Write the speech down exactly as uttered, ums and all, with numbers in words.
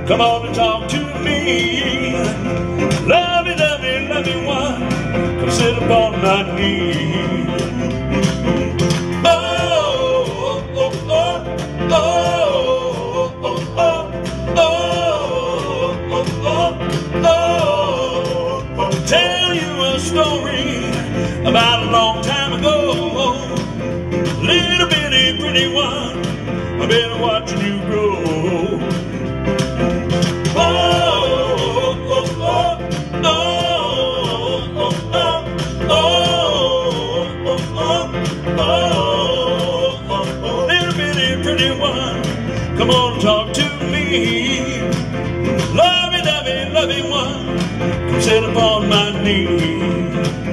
come on and talk to me. Lovey, lovey, lovey one, come sit upon my knee. Oh, oh, oh, oh, oh, oh, oh, oh, oh, oh. Tell you a story about a long time ago. Little bitty pretty one, I've been watching you grow. Oh, oh, oh, oh, oh, oh, oh, oh, oh. Little bitty pretty one, come on and talk to me. Lovey, lovey, lovey one, come sit upon my knee.